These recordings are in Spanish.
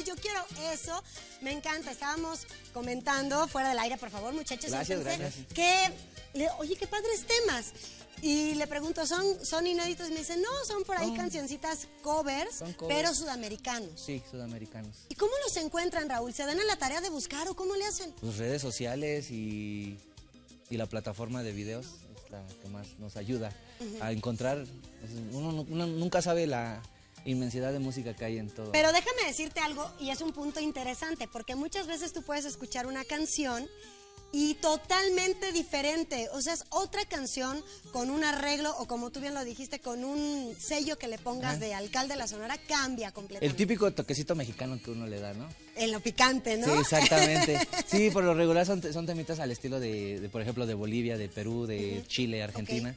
yo quiero eso. Me encanta, estábamos comentando fuera del aire, por favor, muchachos. Gracias, Entonces, gracias. Oye, qué padres temas. Y le pregunto, ¿son inéditos? Y me dicen, no, son por ahí cancioncitas covers, pero sudamericanos. Sí, sudamericanos. ¿Y cómo los encuentran, Raúl? ¿Se dan a la tarea de buscar o cómo le hacen? Pues redes sociales y la plataforma de videos es la que más nos ayuda a encontrar. Uno nunca sabe la inmensidad de música que hay en todo. Pero déjame decirte algo, y es un punto interesante, porque muchas veces tú puedes escuchar una canción y totalmente diferente, o sea, es otra canción con un arreglo o como tú bien lo dijiste, con un sello que le pongas de Alcalde de la Sonora, cambia completamente. El típico toquecito mexicano que uno le da, ¿no? En lo picante, ¿no? Sí, exactamente. Sí, por lo regular son temitas al estilo de, por ejemplo, de Bolivia, de Perú, de Chile, Argentina.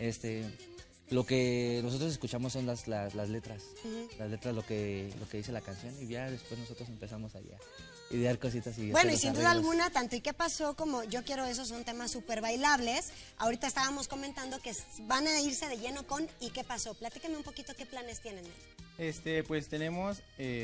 Lo que nosotros escuchamos son las letras. Las letras, lo que dice la canción, y ya después nosotros empezamos allá a idear cositas y bueno, y sin duda alguna, tanto ¿Y qué pasó? Como Yo quiero eso son temas súper bailables. Ahorita estábamos comentando que van a irse de lleno con ¿Y qué pasó? Platícame un poquito qué planes tienen. Pues tenemos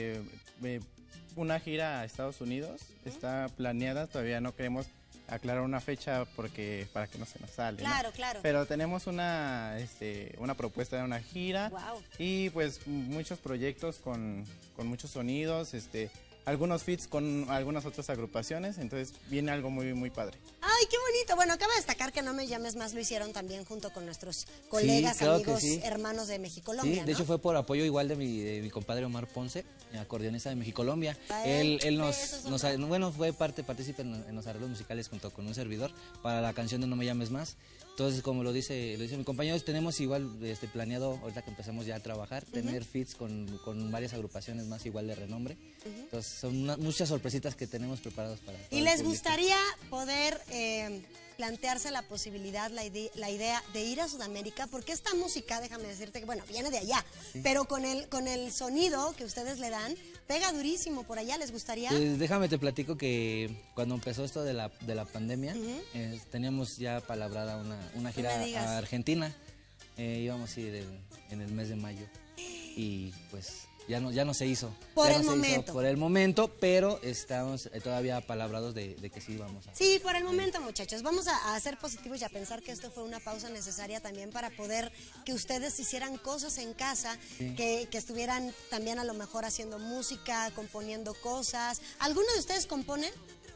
una gira a Estados Unidos, está planeada, todavía no queremos aclarar una fecha porque para que no se nos sale. Claro, ¿no? claro. Pero tenemos una propuesta de una gira. Wow. Y pues muchos proyectos con muchos sonidos, algunos feats con algunas otras agrupaciones, entonces viene algo muy, muy padre. ¡Ay, qué bonito! Bueno, acaba de destacar que No Me Llames Más lo hicieron también junto con nuestros colegas, claro, amigos, sí. Hermanos de Mexicolombia, Sí, de ¿no? hecho fue por apoyo igual de mi compadre Omar Ponce, acordeonista de Mexicolombia. Él fue partícipe en los arreglos musicales junto con un servidor para la canción de No Me Llames Más. Entonces, como lo dice mi compañero, tenemos igual planeado, ahorita que empezamos ya a trabajar, tener feats con varias agrupaciones más igual de renombre. Entonces, son muchas sorpresitas que tenemos preparados para todo. ¿Y les gustaría poder plantearse la posibilidad, la idea de ir a Sudamérica? Porque esta música, déjame decirte que, bueno, viene de allá, pero con el sonido que ustedes le dan, pega durísimo por allá. ¿Les gustaría? Pues déjame te platico que cuando empezó esto de la pandemia, teníamos ya palabrada una gira a Argentina. Íbamos a ir en el mes de mayo y pues ya no se hizo. Por el momento, pero estamos todavía apalabrados de que sí vamos a... Sí, por el momento, muchachos. Vamos a ser positivos y a pensar que esto fue una pausa necesaria también para poder que ustedes hicieran cosas en casa, que estuvieran también a lo mejor haciendo música, componiendo cosas. ¿Alguno de ustedes compone?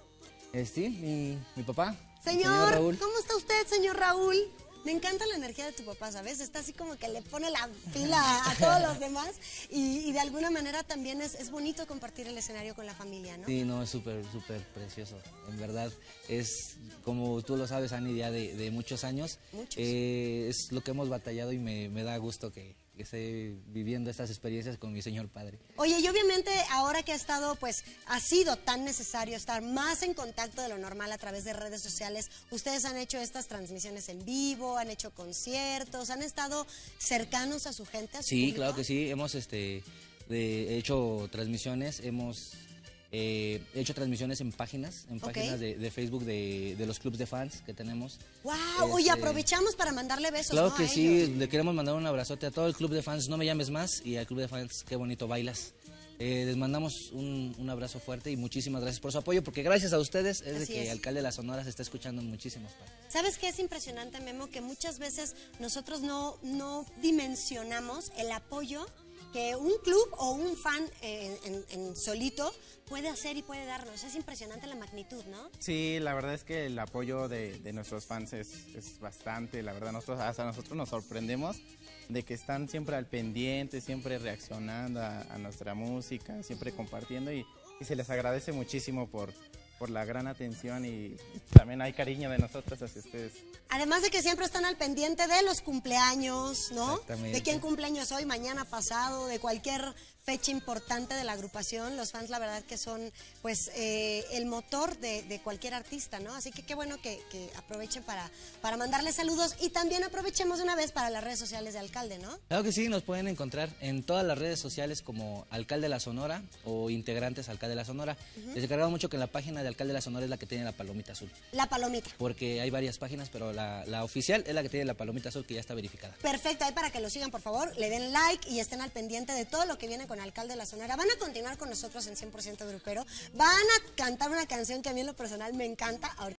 Sí, mi papá. Señor Raúl. ¿Cómo está usted, señor Raúl? Me encanta la energía de tu papá, ¿sabes? Está así como que le pone la pila a todos los demás y de alguna manera también es bonito compartir el escenario con la familia, ¿no? Sí, no, es súper precioso. En verdad, es como tú lo sabes, Ani, ya de muchos años. Es lo que hemos batallado y me da gusto que esté viviendo estas experiencias con mi señor padre. Oye, y obviamente ahora que ha sido tan necesario estar más en contacto de lo normal a través de redes sociales, ustedes han hecho estas transmisiones en vivo, han hecho conciertos, han estado cercanos a su gente, a su público. Claro que sí, hemos hecho transmisiones, hemos hecho transmisiones en páginas de Facebook de los clubs de fans que tenemos. ¡Wow! Oye, aprovechamos para mandarle besos, claro, ¿no? que sí, le queremos mandar un abrazote a todo el club de fans No Me Llames Más y al club de fans Qué Bonito Bailas. Les mandamos un abrazo fuerte y muchísimas gracias por su apoyo, porque gracias a ustedes es de que Alcalde de la Sonora se está escuchando en muchísimas partes. ¿Sabes qué es impresionante, Memo? Que muchas veces nosotros no dimensionamos el apoyo que un club o un fan en solito puede hacer y puede darnos. Es impresionante la magnitud, ¿no? Sí, la verdad es que el apoyo de nuestros fans es bastante, la verdad hasta nosotros nos sorprendemos de que están siempre al pendiente, siempre reaccionando a nuestra música, siempre compartiendo y se les agradece muchísimo por la gran atención y también hay cariño de nosotros hacia ustedes. Además de que siempre están al pendiente de los cumpleaños, ¿no? Exactamente. De quién cumpleaños hoy, mañana, pasado, de cualquier fecha importante de la agrupación. Los fans, la verdad que son pues el motor de cualquier artista, ¿no? Así que qué bueno que aprovechen para mandarles saludos y también aprovechemos de una vez para las redes sociales de Alcalde, ¿no? Claro que sí, nos pueden encontrar en todas las redes sociales como Alcalde de la Sonora o integrantes Alcalde de la Sonora. Les encargamos mucho que en la página de de Alcalde de la Sonora es la que tiene la palomita azul. La palomita. Porque hay varias páginas, pero la oficial es la que tiene la palomita azul, que ya está verificada. Perfecto, ahí para que lo sigan, por favor, le den like y estén al pendiente de todo lo que viene con Alcalde de la Sonora. Van a continuar con nosotros en 100% Grupero, van a cantar una canción que a mí en lo personal me encanta.